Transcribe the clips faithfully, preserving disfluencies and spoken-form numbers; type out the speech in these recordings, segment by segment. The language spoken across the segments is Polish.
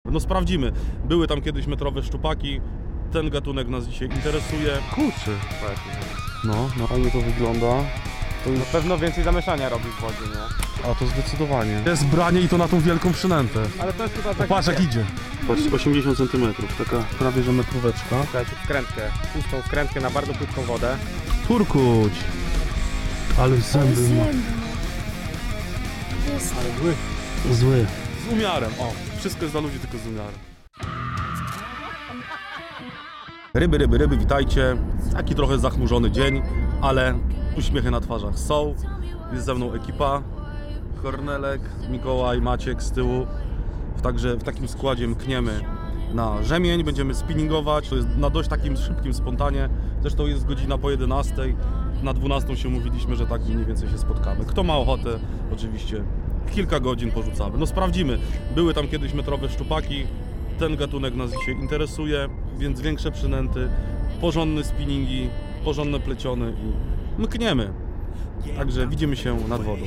No sprawdzimy. Były tam kiedyś metrowe szczupaki. Ten gatunek nas dzisiaj interesuje. Kurczę. No, no fajnie to wygląda. To już... Na pewno więcej zamieszania robi w wodzie, nie? A to zdecydowanie. Jest branie i to na tą wielką przynętę. Ale to jest chyba tak... Patrz jak idzie. Patrz, osiemdziesiąt centymetrów, taka prawie że metróweczka. Słuchajcie, wkrętkę, pustą wkrętkę na bardzo płytką wodę. Turkuć! Ale zęby ma. Ale zły. Zły. Z umiarem, o. Wszystko jest dla ludzi, tylko z umiarem. Ryby, ryby, ryby, witajcie. Taki trochę zachmurzony dzień, ale uśmiechy na twarzach są. Jest ze mną ekipa. Kornelek, Mikołaj, Maciek z tyłu. Także w takim składzie mkniemy na rzemień, będziemy spinningować. To jest na dość takim szybkim spontanie. Zresztą jest godzina po jedenastej. Na dwunastą się umówiliśmy, że tak mniej więcej się spotkamy. Kto ma ochotę, oczywiście kilka godzin porzucamy. No sprawdzimy. Były tam kiedyś metrowe szczupaki. Ten gatunek nas dzisiaj interesuje, więc większe przynęty, porządne spinningi, porządne pleciony i mkniemy. Także widzimy się nad wodą.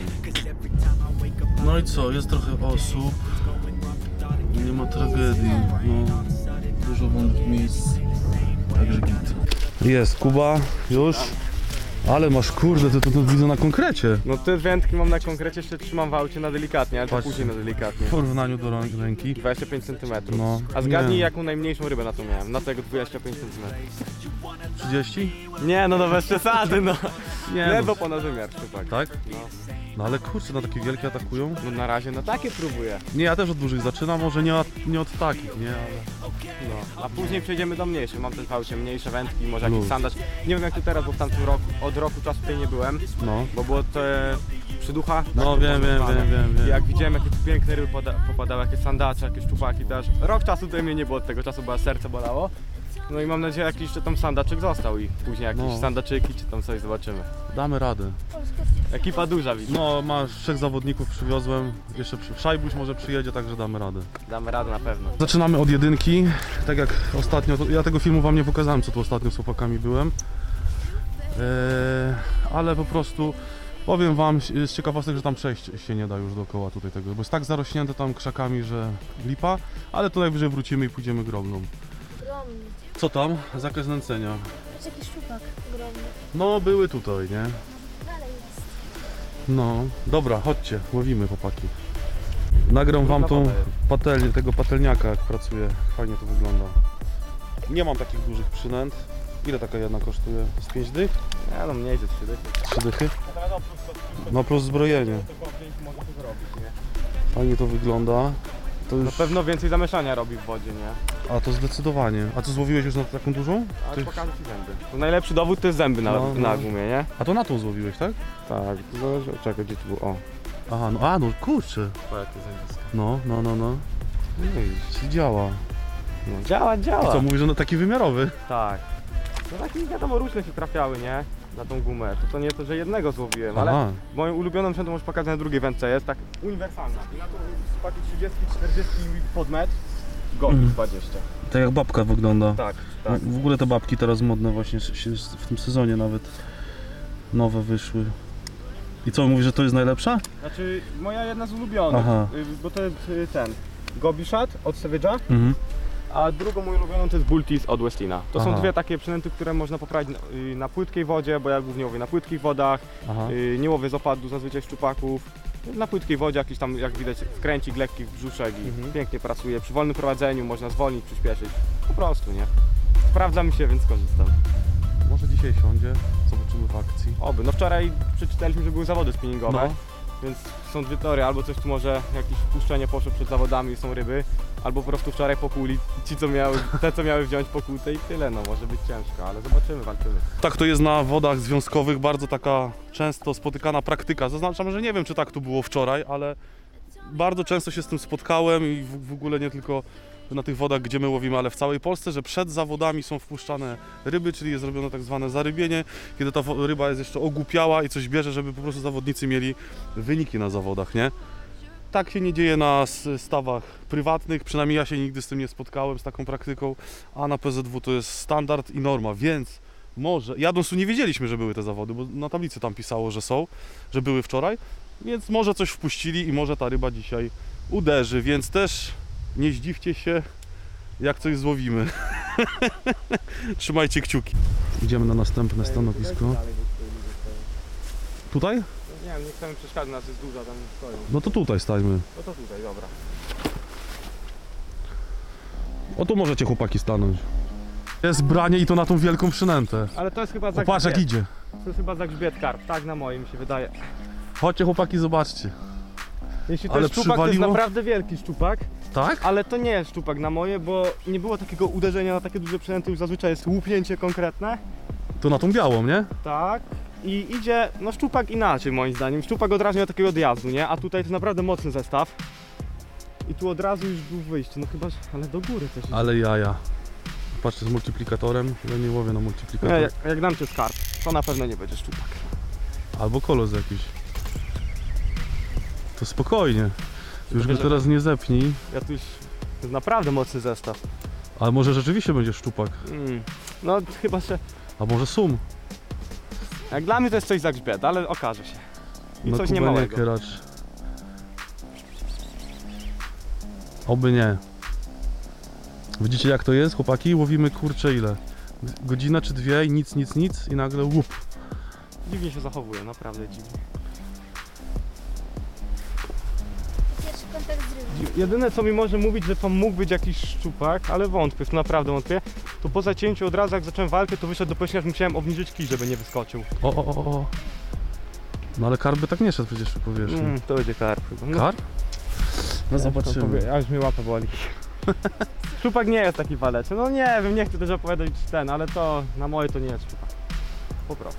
No i co, jest trochę osób. Nie ma tragedii, no, dużo wolnych miejsc, także git. Jest, Kuba, już. Ale masz, kurde, to, to, to widzę na konkrecie. No te wędki mam na konkrecie, jeszcze trzymam w aucie na delikatnie, ale to Patrz. później na delikatnie. W porównaniu do ręki. dwadzieścia pięć centymetrów. No, A zgadnij nie. jaką najmniejszą rybę na to miałem, na tego dwadzieścia pięć centymetrów. trzydzieści? Nie no, no bez przesady, no. Nie, Ledwo no. ponad wymiar, tak. Tak? No. No ale kurczę, na takie wielkie atakują. No na razie na takie próbuję. Nie, ja też od dużych zaczynam, może nie od, nie od takich, nie, ale... No. A później przejdziemy do mniejszych. Mam też w aucie mniejsze wędki, może Luz. jakiś sandacz. Nie wiem jak tu teraz, bo w tamtym roku, od roku czasu tutaj nie byłem. No. Bo było to e, przyducha. No tak, wiem, to wiem, nazwane. wiem, wiem, wiem. I jak widziałem jakie tu piękne ryby poda popadały, jakieś sandacze, jakieś czupaki też. Rok czasu tutaj mnie nie było, od tego czasu bo serce bolało. No i mam nadzieję jakiś jeszcze tam sandaczyk został i później jakieś No. sandaczyki czy tam coś zobaczymy. Damy radę. Ekipa duża widzę. No, masz trzech zawodników, przywiozłem. Jeszcze przy... Szajbuś może przyjedzie, także damy radę. Damy radę na pewno. Zaczynamy od jedynki, tak jak ostatnio, to ja tego filmu wam nie pokazałem, co tu ostatnio z chłopakami byłem. Eee, ale po prostu powiem wam z ciekawostek, że tam przejść się nie da już dookoła tutaj tego, bo jest tak zarośnięte tam krzakami, że lipa, ale to najwyżej wrócimy i pójdziemy grobną. Ogromny. Co tam? Zakaz nęcenia. Jest jakiś szczupak ogromny. No, były tutaj, nie? Dalej jest. No, dobra, chodźcie, łowimy chłopaki. Nagram wam tą Trudna woda patelnię, tego patelniaka jak pracuje, fajnie to wygląda. Nie mam takich dużych przynęt. Ile taka jedna kosztuje? Z pięć dych? Nie no mniej ze trzy dychy. trzy dychy? No plus zbrojenie. Fajnie to wygląda. To już... Na pewno więcej zamieszania robi w wodzie, nie? A to zdecydowanie. A co, złowiłeś już na taką dużą? Ale Ty... pokażę ci zęby. To najlepszy dowód to jest zęby na, No, no. na gumie, nie? A to na tą złowiłeś, tak? Tak, to zależy od czego, gdzie to było. O, Aha, no, a no kurczę. to jakie zębiska. No, no, no, no. No i Czyli działa. no, działa, działa. I co, mówisz, że no taki wymiarowy? Tak. No takie wiadomo różne się trafiały, nie? Na tą gumę. To, to nie to, że jednego złowiłem, ale Aha. moją ulubioną przętą może pokazać na drugiej wędce jest tak uniwersalna. I na to spaki trzydzieści czterdzieści pod metr, gold Mm. dwadzieścia. Tak jak babka wygląda. Tak, tak. W ogóle te babki teraz modne właśnie się w tym sezonie nawet nowe wyszły. I co, mówisz, że to jest najlepsza? Znaczy moja jedna z ulubionych, Aha. y, bo to jest y, ten Gobi Shad od Savage'a, Mhm. a drugą moją ulubioną to jest Bultis od Westina. To są Aha. dwie takie przynęty, które można poprawić na, y, na płytkiej wodzie, bo ja głównie łowię na płytkich wodach, Aha. y, nie łowię z opadu zazwyczaj szczupaków. Na płytkiej wodzie jakiś tam, jak widać, wkręcik lekki w brzuszek i Mhm. pięknie pracuje. Przy wolnym prowadzeniu można zwolnić, przyspieszyć. Po prostu, nie? Sprawdza mi się, więc korzystam. Może dzisiaj siądzie, zobaczymy w akcji. Oby. No wczoraj przeczytaliśmy, że były zawody spinningowe. No. Więc są dwie teorie, albo coś tu może jakieś wpuszczenie poszło przed zawodami i są ryby, albo po prostu wczoraj pokuli ci co miały, te co miały wziąć pokutę i tyle, no może być ciężko, ale zobaczymy, walczymy. Tak to jest na wodach związkowych, bardzo taka często spotykana praktyka. Zaznaczam, że nie wiem, czy tak tu było wczoraj, ale bardzo często się z tym spotkałem i w, w ogóle nie tylko na tych wodach, gdzie my łowimy, ale w całej Polsce, że przed zawodami są wpuszczane ryby, czyli jest robione tak zwane zarybienie, kiedy ta wo- ryba jest jeszcze ogłupiała i coś bierze, żeby po prostu zawodnicy mieli wyniki na zawodach, nie? Tak się nie dzieje na s- stawach prywatnych, przynajmniej ja się nigdy z tym nie spotkałem, z taką praktyką, a na P Z W to jest standard i norma, więc może, jadąc tu nie wiedzieliśmy, że były te zawody, bo na tablicy tam pisało, że są, że były wczoraj, więc może coś wpuścili i może ta ryba dzisiaj uderzy, więc też Nie zdziwcie się, jak coś złowimy. Trzymajcie kciuki. Idziemy na następne stanowisko. Tutaj? Nie wiem, nie chcemy przeszkadzać, nas jest dużo, tam stoją. No to tutaj stajmy. No to tutaj, dobra. O, tu możecie chłopaki stanąć. Jest branie i to na tą wielką przynętę. Ale to jest chyba O, za patrz jak idzie. To jest chyba za grzbiet karp, tak na moim się wydaje. Chodźcie chłopaki, zobaczcie. Jeśli to Ale jest szczupak, to jest przywaliło? naprawdę wielki szczupak, Tak? ale to nie jest szczupak na moje, bo nie było takiego uderzenia na takie duże przynęty, już zazwyczaj jest łupnięcie konkretne. To na tą białą, nie? Tak. I idzie, no szczupak inaczej moim zdaniem. Szczupak od razu miał takiego odjazdu, nie? A tutaj to jest naprawdę mocny zestaw. I tu od razu już był wyjście, no chyba, że- ale do góry też jest. Ale jaja. Patrzcie z multiplikatorem. Ja nie łowię na multiplikator. Nie, jak, jak dam cię skarb, to na pewno nie będzie szczupak. Albo kolos jakiś. To spokojnie. Już go Tylko, że- teraz nie zepnij. Ja tu już, to jest naprawdę mocny zestaw. Ale może rzeczywiście będzie szczupak. Mm. No chyba, że, A może sum. jak dla mnie to jest coś za grzbiet, ale okaże się. I No coś Kuba niemałego. nie keracz. Oby nie. Widzicie jak to jest, chłopaki? Łowimy kurczę ile? Godzina czy dwie i nic, nic, nic i nagle łup. Dziwnie się zachowuje, naprawdę dziwnie. Pierwszy kontakt z rybą. Jedyne co mi może mówić, że to mógł być jakiś szczupak, ale wątpię, to naprawdę wątpię, to po zacięciu od razu jak zacząłem walkę, to wyszedł do pośniak, musiałem obniżyć kij, żeby nie wyskoczył. O, o, o, o. No ale karp by tak nie szedł przecież po powierzchni. Mm, to będzie karp chyba. No, Karp? No zobaczymy. Aż mi łapę boli. Szczupak nie jest taki waleczny, no nie wiem, nie chcę też opowiadać ten, ale to na moje to nie jest szczupak. Po prostu.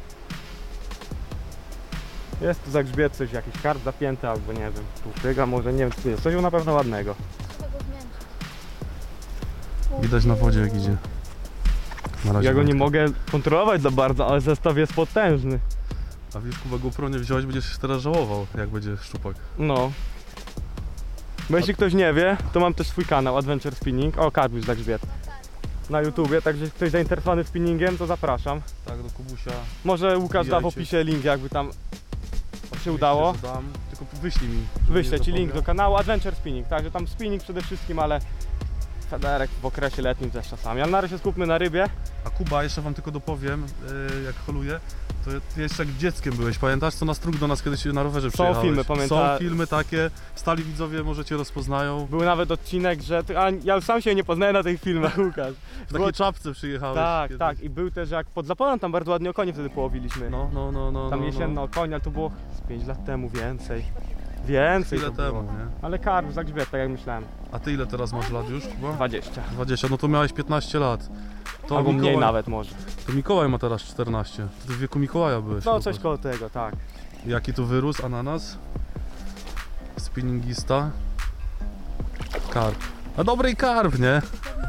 Jest tu za grzbiet coś, jakiś karp zapięty albo nie wiem, półpyga może, nie wiem co to jest, coś na pewno ładnego. Trzeba go zmęczyć. Widać na wodzie jak idzie. Na razie Ja go nie wędka. mogę kontrolować za bardzo, ale zestaw jest potężny. A wiesz, Kuba, GoPro nie wziąłeś, będziesz się teraz żałował, jak będzie szczupak. No. Bo jeśli ktoś nie wie, to mam też swój kanał Adventure Spinning. O, karp już za grzbiet. Na YouTubie, także jeśli ktoś zainteresowany spinningiem, to zapraszam. Tak, do Kubusia. Może Łukasz da w Wbijajcie. opisie link, jakby tam się udało. Myślę, że dam. Tylko wyślij mi. żeby Wyślę nie ci link do zapomniał. kanału Adventure Spinning, także tam spinning przede wszystkim, ale federek w okresie letnim też czasami. Ale na razie skupmy na rybie. A Kuba, jeszcze wam tylko dopowiem, yy, jak holuję, to ty jeszcze jak dzieckiem byłeś, pamiętasz, co na strug do nas kiedyś na rowerze Są przyjechałeś? filmy, pamięta- Są filmy takie, stali widzowie może cię rozpoznają. Był nawet odcinek, że ty, a ja już sam się nie poznałem na tych filmach, Łukasz. W Było- takiej czapce przyjechałeś. Tak, kiedyś. tak. I był też jak pod Zaporą, tam bardzo ładnie o konie wtedy połowiliśmy. No, no, no, no. Tam no, jesienno no. konia, ale to było z pięć lat temu, więcej. Więcej Chwilę to było. temu, nie? Ale karp za grzbiet, tak jak myślałem. A ty ile teraz masz lat już, Kuba? dwadzieścia. dwadzieścia, no to miałeś piętnaście lat. To Albo mniej Mikołaj- nawet może. To Mikołaj ma teraz czternaście. To ty w wieku Mikołaja byłeś. No chłopak. coś koło tego, tak. Jaki tu wyrósł ananas? Spinningista. Karp. A dobry karp, nie?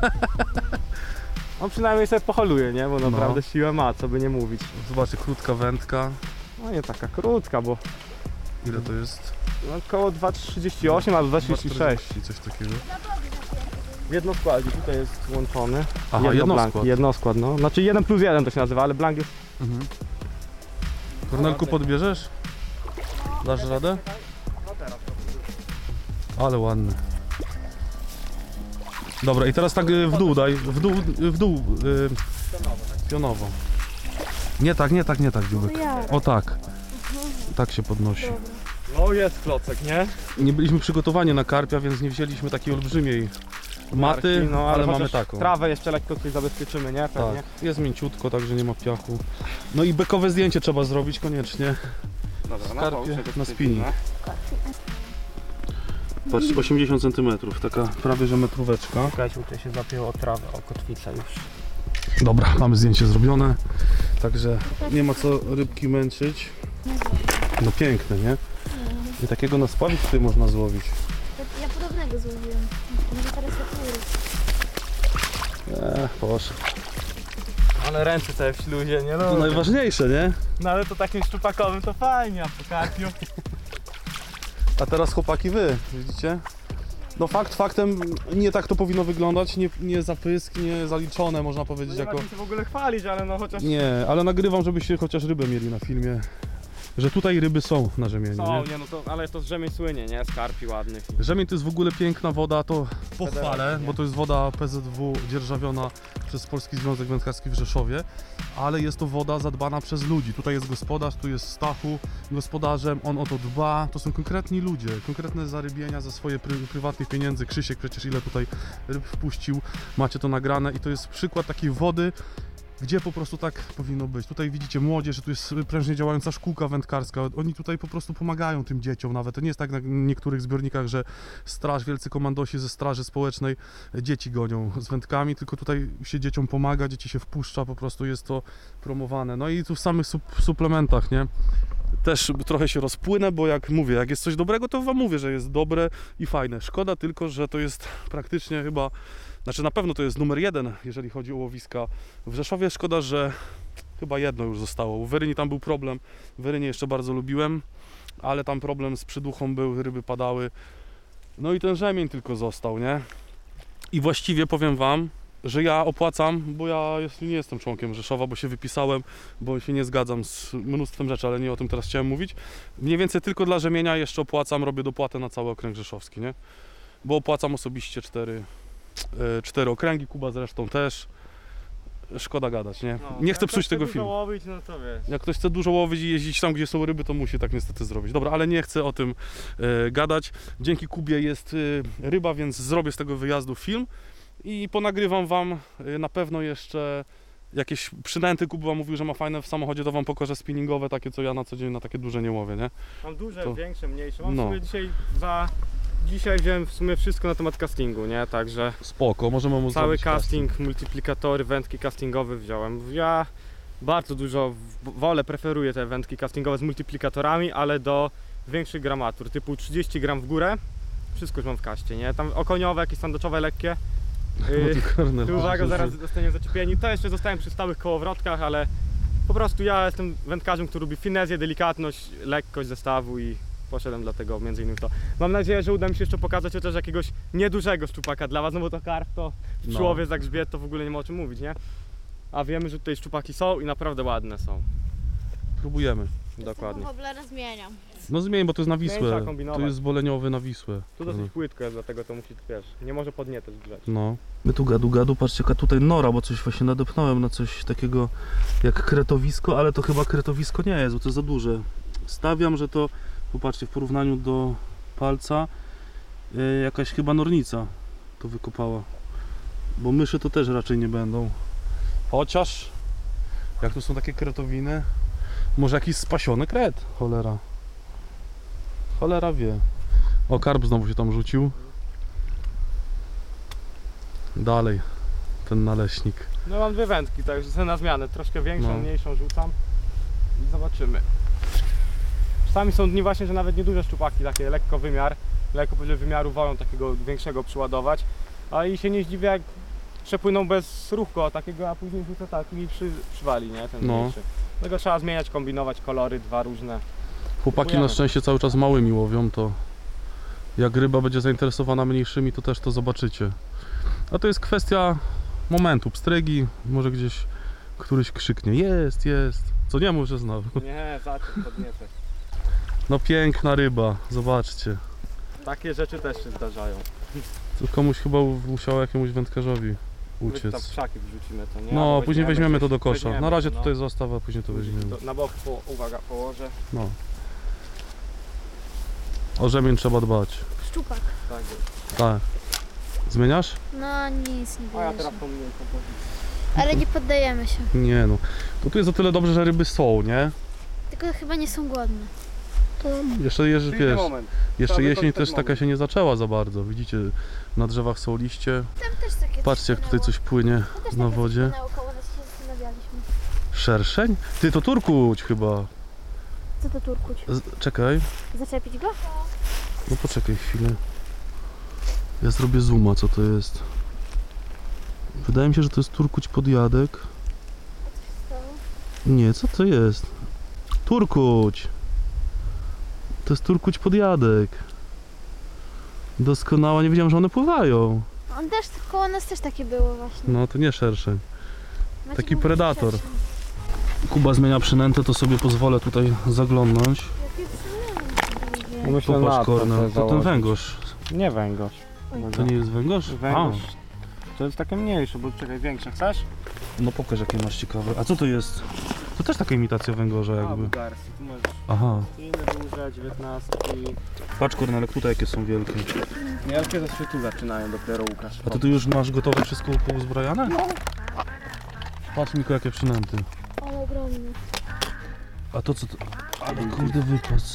On przynajmniej sobie poholuje, nie? Bo No. naprawdę siłę ma, co by nie mówić. Zobaczcie, krótka wędka. No nie taka krótka, bo Ile to jest? no, około dwa trzydzieści osiem albo dwa trzydzieści sześć. Coś takiego. W jednoskładzie tutaj jest łączony. Aha, Jedno jednoskład. blank, jednoskład, no. Znaczy jeden plus jeden to się nazywa, ale blank jest... Mhm. Kornelku, podbierzesz? Dasz radę? No teraz. Ale ładny. Dobra, i teraz tak y, w dół daj, w dół, w dół, y, pionowo. Nie tak, nie tak, nie tak, dziubek. To ja. O tak. Tak się podnosi. Dobra. No jest klocek, nie? Nie byliśmy przygotowani na karpia, więc nie wzięliśmy takiej olbrzymiej maty, Marki, no, ale mamy chociaż taką. Trawę jeszcze lekko tutaj zabezpieczymy, nie? Pewnie. Tak, jest mięciutko, także nie ma piachu. No i bekowe zdjęcie trzeba zrobić koniecznie. Dobra, Skarpie połóż się na do spinning. spinningu. Patrz, osiemdziesiąt centymetrów, taka prawie że metróweczka. Słuchajcie, tutaj się zapięło o trawę, o kotwicę już. Dobra, mamy zdjęcie zrobione, także nie ma co rybki męczyć. No piękne, nie? I takiego na spławik tutaj można złowić. Ja podobnego złowiłem. Może teraz jak Eee, poszedł. Ale ręce te w śluzie, nie? To No, najważniejsze, nie? no ale to takim szczupakowym to fajnie, a po karpiu. A teraz chłopaki wy, widzicie? No fakt faktem, nie tak to powinno wyglądać, nie, nie zapysk, nie zaliczone można powiedzieć Nie jako... ma się w ogóle chwalić, ale no chociaż... Nie, ale nagrywam, żebyście chociaż rybę mieli na filmie. że tutaj ryby są na rzemieniu, Są, nie? nie no to, ale to z rzemień słynie, nie? Z karpi ładnych. Rzemień to jest w ogóle piękna woda, to pochwalę, Federacja, bo to jest woda P Z W dzierżawiona przez Polski Związek Wędkarski w Rzeszowie, ale jest to woda zadbana przez ludzi. Tutaj jest gospodarz, tu jest Stachu gospodarzem, on o to dba. To są konkretni ludzie, konkretne zarybienia za swoje pry, prywatnych pieniędzy. Krzysiek przecież ile tutaj ryb wpuścił, macie to nagrane i to jest przykład takiej wody, gdzie po prostu tak powinno być. Tutaj widzicie młodzież, że tu jest prężnie działająca szkółka wędkarska. Oni tutaj po prostu pomagają tym dzieciom nawet. To nie jest tak na niektórych zbiornikach, że straż, wielcy komandosi ze straży społecznej dzieci gonią z wędkami, tylko tutaj się dzieciom pomaga, dzieci się wpuszcza, po prostu jest to promowane. No i tu w samych sup suplementach, nie? Też trochę się rozpłynę, bo jak mówię, jak jest coś dobrego, to wam mówię, że jest dobre i fajne. Szkoda tylko, że to jest praktycznie chyba, znaczy na pewno to jest numer jeden, jeżeli chodzi o łowiska w Rzeszowie. Szkoda, że chyba jedno już zostało. U Weryni tam był problem, Werynię jeszcze bardzo lubiłem, ale tam problem z przyduchą był, ryby padały. No i ten rzemień tylko został, nie? I właściwie powiem wam, że ja opłacam, bo ja jest, nie jestem członkiem Rzeszowa, bo się wypisałem, bo się nie zgadzam z mnóstwem rzeczy, ale nie o tym teraz chciałem mówić. Mniej więcej tylko dla rzemienia jeszcze opłacam, robię dopłatę na cały okręg rzeszowski, nie? Bo opłacam osobiście cztery, e, cztery okręgi, Kuba zresztą też. Szkoda gadać, nie? No, Nie chcę jak psuć ktoś tego chce filmu. dużo łowić, no to wiesz. Jak ktoś chce dużo łowić i jeździć tam, gdzie są ryby, to musi tak niestety zrobić. Dobra, ale nie chcę o tym e, gadać. Dzięki Kubie jest e, ryba, więc zrobię z tego wyjazdu film i ponagrywam wam e, na pewno jeszcze jakieś przynęty. Kuba mówił, że ma fajne w samochodzie, to wam pokażę spinningowe, takie co ja na co dzień na takie duże nie łowię, nie? Mam duże, To- większe, mniejsze. Mam No. w sumie dzisiaj za... Dzisiaj wziąłem w sumie wszystko na temat castingu, nie? Także Spoko, możemy mu cały zrobić casting, multiplikatory, wędki castingowe wziąłem. Ja bardzo dużo w- wolę, preferuję te wędki castingowe z multiplikatorami, ale do większych gramatur, typu trzydzieści gram w górę. Wszystko już mam w kaście, nie? Tam okoniowe, jakieś sandaczowe, lekkie. Yy, tu uwaga, zaraz zostaniemy zaczepieni. To jeszcze zostałem przy stałych kołowrotkach, ale po prostu ja jestem wędkarzem, który lubi finezję, delikatność, lekkość zestawu i poszedłem dlatego między innymi w to. Mam nadzieję, że uda mi się jeszcze pokazać chociaż jakiegoś niedużego szczupaka dla was, no bo to karp to w No. przyłowie za grzbiet to w ogóle nie ma o czym mówić, nie? A wiemy, że tutaj szczupaki są i naprawdę ładne są. Próbujemy. Dokładnie. Woblera zmieniam. No zmień, bo to jest na Zmień, Wisłę. trzeba kombinować. To jest zboleniowy na Wisłę. Tu dosyć płytko jest, dlatego to musi, wiesz, nie może podniecać grzeć. No. My tu gadu gadu, patrzcie jaka tutaj nora, bo coś właśnie nadepnąłem na coś takiego jak kretowisko, ale to chyba kretowisko nie jest, bo to jest za duże. Stawiam, że to, popatrzcie, w porównaniu do palca yy, jakaś chyba nornica to wykopała. Bo myszy to też raczej nie będą. Chociaż, jak tu są takie kretowiny, może jakiś spasiony kret, cholera. Cholera wie. O, karp znowu się tam rzucił. Dalej, ten naleśnik. No mam dwie wędki, także sobie na zmianę, troszkę większą, No. mniejszą rzucam i zobaczymy. Czasami są dni właśnie, że nawet nieduże szczupaki, takie lekko wymiar, lekko powyżej wymiaru wolą takiego większego przyładować, a i się nie zdziwię jak przepłyną bez ruchu takiego, a później rzucę tak i przy, przywali, nie, ten No. mniejszy. Dlatego trzeba zmieniać, kombinować kolory, dwa różne. Chłopaki na Próbujemy. szczęście cały czas małymi łowią, to jak ryba będzie zainteresowana mniejszymi, to też to zobaczycie. A to jest kwestia momentu, pstrygi, może gdzieś któryś krzyknie, jest, jest, co nie mów, że znowu. Nie, zacząć podniecać. No piękna ryba, zobaczcie. Takie rzeczy też się zdarzają. To komuś chyba musiało jakiemuś wędkarzowi My tam uciec. w krzaki wrzucimy to, nie? No, Albo później weźmiemy to do gdzieś, kosza. weźmiemy Na razie to, no. tutaj zostaw, a później to weźmiemy. To na bok, po, uwaga, położę. No. O rzemień trzeba dbać. Szczupak. Tak jest. Tak. Zmieniasz? No nic nie A ja bierze. teraz tą mniejszą pozycję. Ale nie poddajemy się. Nie no. To tu jest o tyle dobrze, że ryby są, nie? Tylko chyba nie są głodne. To jeszcze, jeszcze Przyjdzie wiesz, moment. jeszcze Trzeba jesień wykorzystać też taka moment. się nie zaczęła za bardzo. Widzicie, na drzewach są liście. Tam też takie Patrzcie, jak tutaj coś płynie na wodzie. Naokoło nas się zastanawialiśmy. Szerszeń? Ty, to turkuć chyba. Co to turkuć? Z czekaj, Zaczepić go? no poczekaj chwilę. Ja zrobię zooma, co to jest. Wydaje mi się, że to jest turkuć podjadek. Nie, co to jest? Turkuć! To jest turkuć podjadek. Doskonała, nie wiedziałem, że one pływają. On też, koło nas też takie było właśnie. No to nie szerszeń. Macie taki mówić predator. szerszy. Kuba zmienia przynętę, to sobie pozwolę tutaj zaglądnąć. Jakie przynęty? No myślę Popatrz, na to, Kornel, chcę to ten założyć. węgorz. Nie węgorz. To nie jest węgorz? Węgorz. To jest takie mniejsze, bo czekaj, większe chcesz? A, no pokaż jakie masz ciekawe. A co to jest? To też taka imitacja węgorza A, jakby. bułgarskie, tu możesz Aha. inne duże, dziewiętnastki. Patrz Kornelek, tutaj jakie są wielkie. Wielkie to się tu zaczynają dopiero, Łukasz. A to ty już masz gotowe wszystko pouzbrojane? No. Patrz Miko, jakie przynęty. Ale ogromny. A to co to? Ale kurde wypas.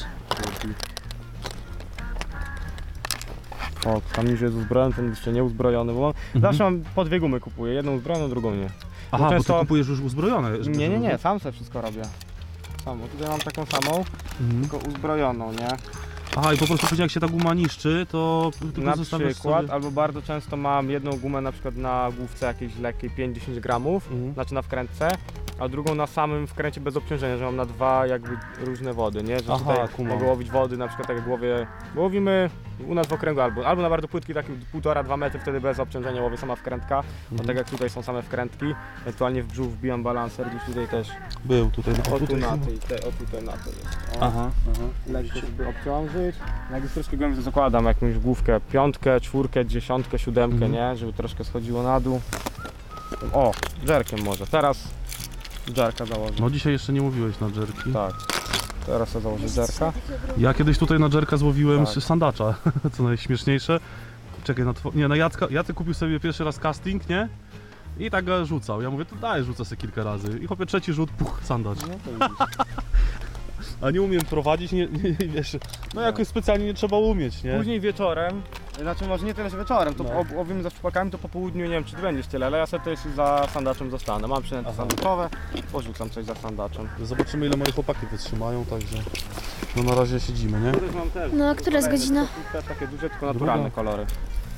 O, tam już jest uzbrojony, ten jeszcze nie uzbrojony, bo Mhm. zawsze mam po dwie gumy kupuję, jedną uzbrojoną, drugą nie. Aha, często- bo ty kupujesz już uzbrojone. żeby- Nie, nie, nie, żeby- sam sobie wszystko robię. Sam, bo tutaj mam taką samą, Mhm. tylko uzbrojoną, nie? Aha, i po prostu później jak się ta guma niszczy, to tylko Na zostawiasz przykład, sobie... albo bardzo często mam jedną gumę na przykład na główce jakiejś lekkiej pięć do dziesięciu gramów, Mhm. znaczy na wkrętce, a drugą na samym wkręcie bez obciążenia, że mam na dwa jakby różne wody, nie? Że Aha, tutaj kumam. mogę łowić wody na przykład tak jak łowię, bo łowimy u nas w okręgu albo, albo na bardzo płytki, takim półtora dwa metry, wtedy bez obciążenia łowię sama wkrętka, bo Mhm. tak jak tutaj są same wkrętki, ewentualnie w brzuch wbijam balancer, gdzieś tutaj też, Był tutaj. o tu tutaj na chyba. tej, te, o tutaj na to jest. O. Aha, aha. Lekko sobie obciążyć. Jak już troszkę głębiej, to zakładam jakąś główkę, piątkę, czwórkę, dziesiątkę, siódemkę, Mhm. nie? Żeby troszkę schodziło na dół. O, dżerkiem może. Teraz dżerka założę. No dzisiaj jeszcze nie mówiłeś na dżerki. Tak. Teraz ja założę dżerka. Ja kiedyś tutaj na dżerka złowiłem Tak. sandacza, co najśmieszniejsze. Czekaj, na two... nie, na Jacka, Jacek kupił sobie pierwszy raz casting, nie? I tak go rzucał. Ja mówię, to daj, rzucę sobie kilka razy. I chłopie trzeci rzut, puch, sandacz. No to widzisz. A nie umiem prowadzić, nie, nie wiesz, no jakoś specjalnie nie trzeba umieć, nie? Później wieczorem, znaczy może nie tyle, że wieczorem, to No. no. łowimy za szczupakami, to po południu nie wiem czy ty będziesz tyle, ale ja sobie też za sandaczem zostanę. Mam przynęty Aha. sandaczowe, porzucam coś za sandaczem. Zobaczymy ile moje chłopaki wytrzymają, także no na razie siedzimy, nie? Tu też mam też. No, a która jest kolejne godzina? te Takie duże, tylko naturalne Druga. kolory.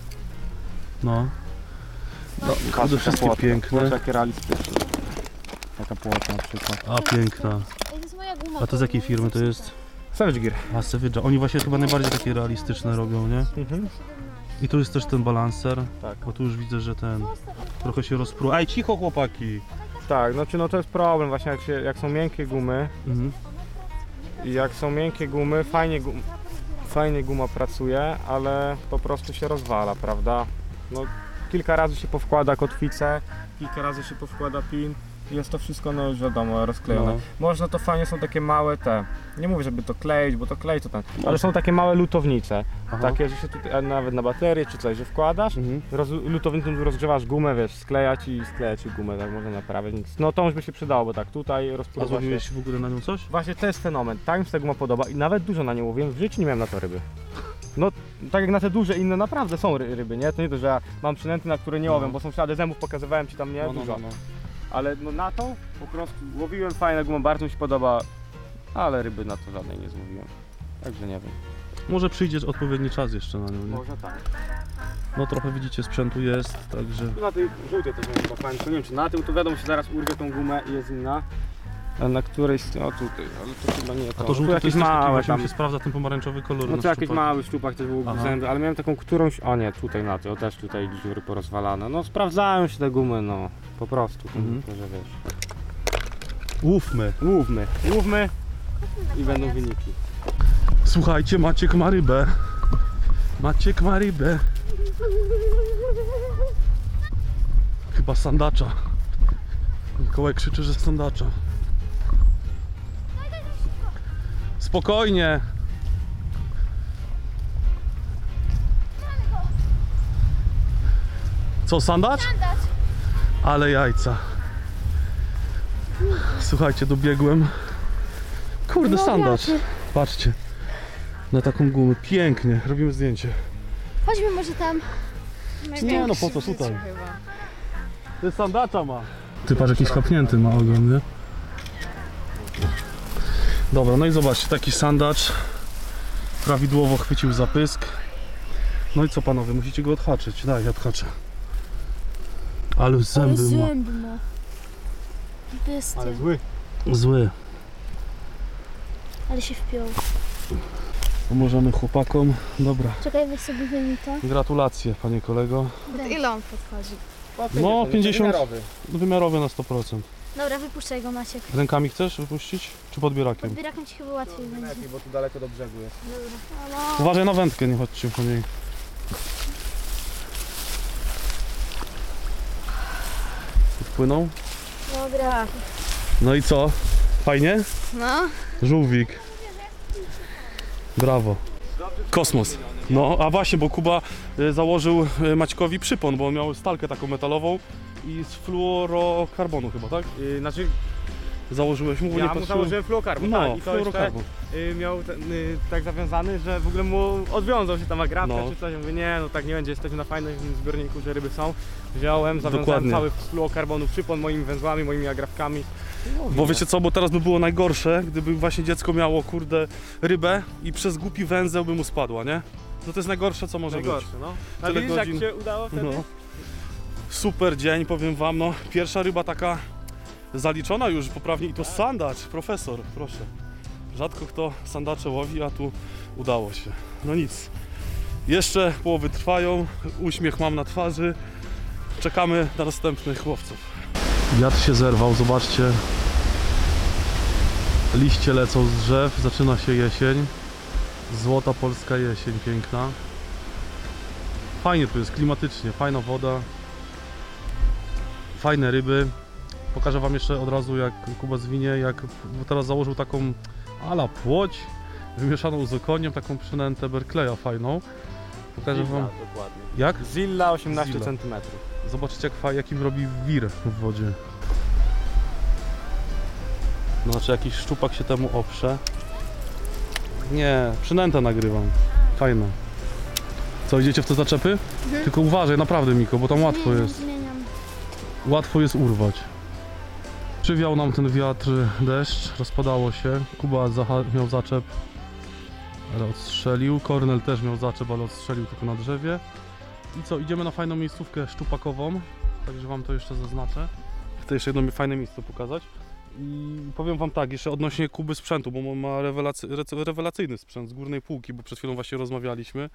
No. No, Patrz, kurde, jaka wszystkie płotka. piękne. Płotka takie realistyczne. Taka płota na przykład. A, piękna. Ej, to jest moja guma. A to z jakiej firmy to jest? Savage Gear. A, Savage'a. Oni właśnie chyba najbardziej takie realistyczne robią, nie? Mhm. I tu jest też ten balancer, Tak. bo tu już widzę, że ten trochę się rozpruł. Ej, cicho chłopaki! Tak, znaczy no to jest problem właśnie jak, się, jak są miękkie gumy Mhm. i jak są miękkie gumy, fajnie, gum, fajnie guma pracuje, ale po prostu się rozwala, prawda? No kilka razy się powkłada kotwicę, kilka razy się powkłada pin. Jest to wszystko, no już wiadomo, rozklejone. No. Można to fajnie, są takie małe te, nie mówię, żeby to kleić, bo to klej to ten, ale są takie małe lutownice, Aha. takie, że się tutaj, a nawet na baterię czy coś, że wkładasz, Mhm. roz, lutownicą rozgrzewasz gumę, wiesz, sklejać i sklejać ci gumę, tak można naprawić, więc no to już by się przydało, bo tak tutaj A rozpływa się. złowiłeś w ogóle na nią coś? Właśnie to jest fenomen, tak mi się ta guma podoba i nawet dużo na nią łowiłem, w życiu nie miałem na to ryby. No, tak jak na te duże inne naprawdę są ry ryby, nie? To nie to, że ja mam przynęty, na które nie łowię, No. bo są ślady zębów, pokazywałem ci tam, nie? No, no, Dużo. no, no. Ale no na to po prostu łowiłem fajne gumę, bardzo mi się podoba, ale ryby na to żadnej nie złowiłem. Także nie wiem. Może przyjdzie odpowiedni czas jeszcze na nią, nie? Może tak. No trochę widzicie, sprzętu jest, także... Tu na tej żółtej też będzie chyba fajnie, to nie wiem czy na tym, to wiadomo, się zaraz urwie tą gumę i jest inna. A na której z o tutaj, ale to chyba nie to. A to tu żółte to jakieś jest też taki małe właśnie tam. mi się sprawdza ten pomarańczowy kolor No na to jakiś szczupak. mały szczupak też był Aha. zęby, ale miałem taką którąś, o nie, tutaj na tej, o też tutaj dziury porozwalane. No sprawdzają się te gumy, no po prostu, Mhm. to, że wiesz. Łówmy. Łówmy, łówmy i będą wyniki. Słuchajcie, Maciek ma rybę. Maciek ma rybę. Chyba sandacza. Mikołaj krzyczy, że sandacza. Spokojnie. Co, sandacz? Sandacz. Ale jajca. Słuchajcie, dobiegłem. Kurde, No, sandacz. wiaty. Patrzcie. Na taką gumę. Pięknie. Robimy zdjęcie. Chodźmy może tam. Nie no, po co tutaj? Ty sandacza ma. Ty patrz, jakiś kapnięty ma ogon, nie? Dobra, no i zobaczcie, taki sandacz prawidłowo chwycił za pysk. No i co panowie, musicie go odhaczyć. Daj, ja odhaczę. Ale zęby ma. Zęby ma. Bestia. Ale zły. Zły. Ale się wpiął. Pomożemy chłopakom. Dobra. Czekaj, weź sobie wyjmij to. Gratulacje, panie kolego. Ile on podchodzi? No, pięćdziesiąt. Wymiarowy. Wymiarowy na sto procent. Dobra, wypuszczaj go, Maciek. Rękami chcesz wypuścić? Czy podbierakiem? Podbierakiem ci chyba łatwiej będzie. Lepiej, bo tu daleko do brzegu jest. Dobra. No, Uważaj na wędkę, nie chodźcie po niej. Wpłynął? dobra. No i co? Fajnie? No. Żółwik. Brawo. Kosmos. No, a właśnie, bo Kuba y, założył y, Maćkowi przypon, bo on miał stalkę taką metalową i z fluorokarbonu chyba, tak? Yy, znaczy, Założyłeś mu, bo nie ja mu patrzył. założyłem fluokarbon, No, tak, i to jeszcze fluorokarbon. yy, miał ten, yy, tak zawiązany, że w ogóle mu odwiązał się tam agrafka No. czy coś. Ja mówię, nie, no tak nie będzie, jesteśmy na fajnym zbiorniku, że ryby są. Wziąłem, zawiązałem Dokładnie. cały z fluokarbonu przypon moimi węzłami, moimi agrafkami. Bo wiecie co, bo teraz by było najgorsze, gdyby właśnie dziecko miało, kurde, rybę i przez głupi węzeł by mu spadła, nie? No to jest najgorsze, co może Najgorsze, być. no. A Tyle widzisz, godzin. jak się udało wtedy? No. Super dzień, powiem wam, no. Pierwsza ryba taka zaliczona już poprawnie i to sandacz, profesor, proszę. Rzadko kto sandacze łowi, a tu udało się. No nic. Jeszcze połowy trwają, uśmiech mam na twarzy. Czekamy na następnych łowców. Wiatr się zerwał, zobaczcie. Liście lecą z drzew, zaczyna się jesień. Złota polska jesień, piękna. Fajnie tu jest, klimatycznie, fajna woda. Fajne ryby. Pokażę wam jeszcze od razu, jak Kuba zwinie, jak bo teraz założył taką ala płoć wymieszaną z okoniem, taką przynętę Berkleya fajną. Pokażę wam. Dokładnie. Jak? Zilla osiemnaście Zilla. centymetrów. Zobaczycie, jak fa- jakim robi wir w wodzie. No, znaczy jakiś szczupak się temu oprze. Nie, przynętę nagrywam. Fajna. Co, idziecie w te zaczepy? Mhm. Tylko uważaj, naprawdę, Miko, bo tam łatwo Zmieniam, jest. Zmieniam. Łatwo jest urwać. Przywiał nam ten wiatr, deszcz, rozpadało się. Kuba zaha- miał zaczep, ale odstrzelił. Kornel też miał zaczep, ale odstrzelił tylko na drzewie. I co, idziemy na fajną miejscówkę szczupakową. Także wam to jeszcze zaznaczę. Chcę jeszcze jedno fajne miejsce pokazać. I powiem wam tak, jeszcze odnośnie Kuby sprzętu, bo on ma rewelacy- rece- rewelacyjny sprzęt z górnej półki, bo przed chwilą właśnie rozmawialiśmy.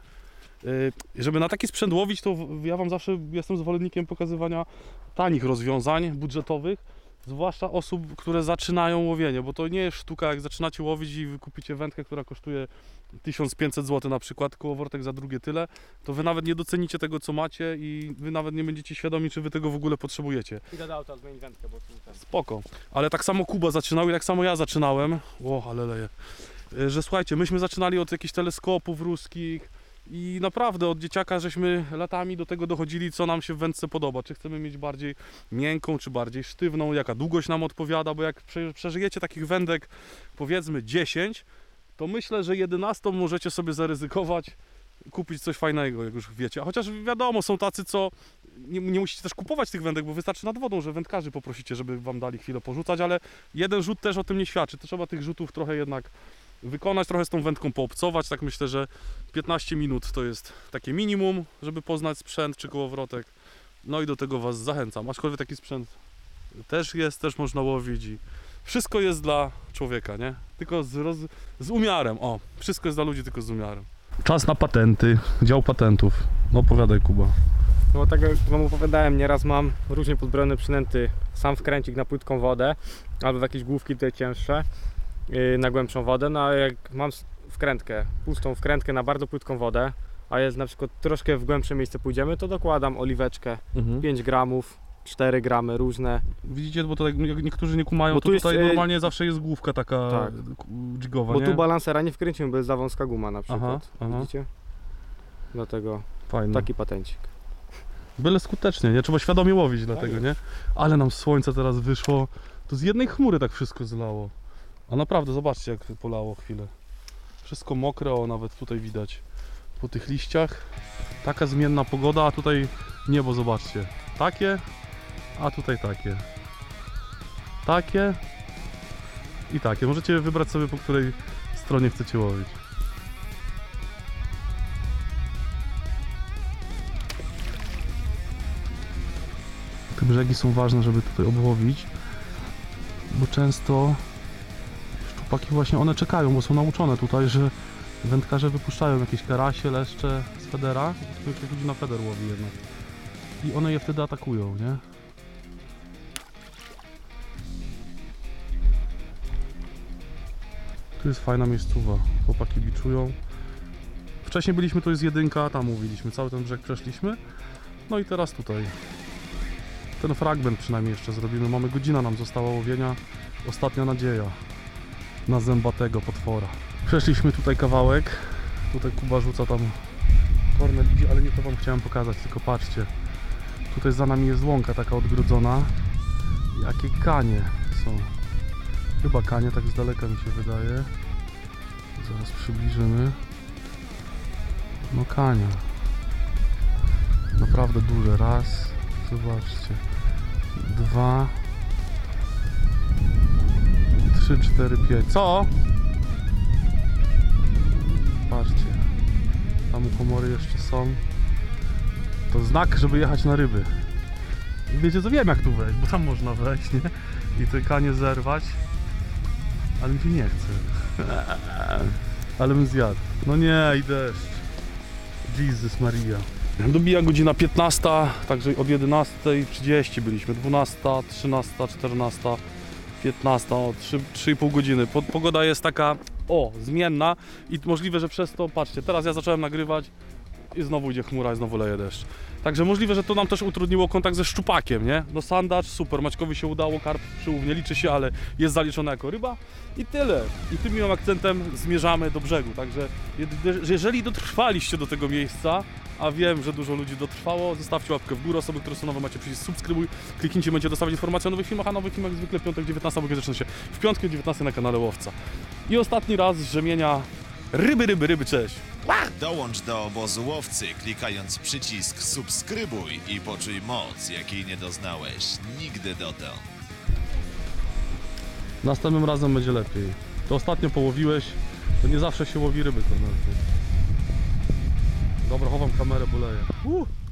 Yy, żeby na taki sprzęt łowić, to w- ja wam zawsze jestem zwolennikiem pokazywania tanich rozwiązań budżetowych, zwłaszcza osób, które zaczynają łowienie, bo to nie jest sztuka, jak zaczynacie łowić i wy kupicie wędkę, która kosztuje tysiąc pięćset złotych na przykład, kołowortek za drugie tyle, to wy nawet nie docenicie tego, co macie i wy nawet nie będziecie świadomi, czy wy tego w ogóle potrzebujecie. Idę do auta zmienić wędkę, bo tu ten... Spoko. Ale tak samo Kuba zaczynał i tak samo ja zaczynałem. O, ale leje. Y, Że słuchajcie, myśmy zaczynali od jakichś teleskopów ruskich i naprawdę od dzieciaka żeśmy latami do tego dochodzili, co nam się w wędce podoba. Czy chcemy mieć bardziej miękką, czy bardziej sztywną, jaka długość nam odpowiada, bo jak prze- przeżyjecie takich wędek powiedzmy dziesięć, to myślę, że jedenastą możecie sobie zaryzykować, kupić coś fajnego, jak już wiecie. A chociaż wiadomo, są tacy, co nie, nie musicie też kupować tych wędek, bo wystarczy nad wodą, że wędkarzy poprosicie, żeby wam dali chwilę porzucać, ale jeden rzut też o tym nie świadczy. To trzeba tych rzutów trochę jednak wykonać, trochę z tą wędką poobcować. Tak myślę, że piętnaście minut to jest takie minimum, żeby poznać sprzęt czy kołowrotek. No i do tego was zachęcam. Aczkolwiek taki sprzęt też jest, też można łowić i wszystko jest dla człowieka, nie? Tylko z, roz, z umiarem. O, wszystko jest dla ludzi, tylko z umiarem. Czas na patenty, dział patentów. No opowiadaj, Kuba. No bo tak jak wam opowiadałem, nieraz mam różnie podbrojone przynęty, sam wkręcik na płytką wodę, albo w jakieś główki te cięższe, yy, na głębszą wodę, no a jak mam s- wkrętkę, pustą wkrętkę na bardzo płytką wodę, a jest na przykład troszkę w głębsze miejsce pójdziemy, to dokładam oliweczkę, Mhm. pięć gramów, cztery gramy różne. Widzicie, bo tutaj niektórzy nie kumają, Bo to tu jest, tutaj e, normalnie zawsze jest główka taka tak. jigowa, Bo nie? tu balansera nie wkręcimy, bo jest za wąska guma na przykład, Aha, aha. widzicie? Dlatego Fajne. taki patencik. Byle skutecznie, nie? Trzeba świadomie łowić dlatego, jest. nie? Ale nam słońce teraz wyszło, to z jednej chmury tak wszystko zlało. A naprawdę, zobaczcie jak polało chwilę. Wszystko mokre, o nawet tutaj widać po tych liściach. Taka zmienna pogoda, a tutaj niebo, zobaczcie. Takie, a tutaj takie. Takie i takie. Możecie wybrać sobie, po której stronie chcecie łowić. Te brzegi są ważne, żeby tutaj obłowić, bo często szczupaki właśnie one czekają, bo są nauczone tutaj, że wędkarze wypuszczają jakieś karasie, leszcze z federa, większość ludzi na feder łowi jednak i one je wtedy atakują, nie? Tu jest fajna miejscowa, chłopaki biczują. Wcześniej byliśmy, to jest jedynka, tam mówiliśmy, cały ten brzeg przeszliśmy. No i teraz tutaj. Ten fragment przynajmniej jeszcze zrobimy. Mamy godzina nam została łowienia. Ostatnia nadzieja na zębatego potwora. Przeszliśmy tutaj kawałek. Tutaj Kuba rzuca tam kornel idzie, ale nie to wam chciałem pokazać, tylko patrzcie. Tutaj za nami jest łąka taka odgrodzona. Jakie kanie są. Chyba kanie, tak z daleka mi się wydaje. Zaraz przybliżymy. No kania. Naprawdę duże. Raz. Zobaczcie. Dwa. Trzy, cztery, pięć. Co? Patrzcie. Tam komory jeszcze są. To znak, żeby jechać na ryby. I wiecie co, wiem jak tu wejść, bo tam można wejść, nie? I te kanie zerwać. Ale mi się nie chce. Ale bym zjadł. No nie, i deszcz. Jezus Maria. Dobija godzina piętnasta, także od jedenastej trzydzieści byliśmy. dwunasta, trzynasta, czternasta, piętnasta, o trzy i pół godziny. Pogoda jest taka, o, zmienna i możliwe, że przez to, patrzcie, teraz ja zacząłem nagrywać i znowu idzie chmura i znowu leje deszcz. Także możliwe, że to nam też utrudniło kontakt ze szczupakiem, nie? No sandacz, super, Maćkowi się udało, karp przyłów nie liczy się, ale jest zaliczona jako ryba i tyle. I tym miłym akcentem zmierzamy do brzegu, także jeżeli dotrwaliście do tego miejsca, a wiem, że dużo ludzi dotrwało, zostawcie łapkę w górę, osoby, które są nowe, macie przycisk subskrybuj, kliknijcie, będzie dostawać informacje o nowych filmach, a nowych filmach zwykle piątek dziewiętnasta, bo zaczyna się w piątkę dziewiętnastej na kanale Łowca. I ostatni raz z rzemienia ryby, ryby, ryby, cześć! Dołącz do obozu łowcy, klikając przycisk subskrybuj i poczuj moc, jakiej nie doznałeś nigdy dotąd. Następnym razem będzie lepiej. To ostatnio połowiłeś, to nie zawsze się łowi ryby, Kornelku. Dobra, chowam kamerę, bo leję. Uh!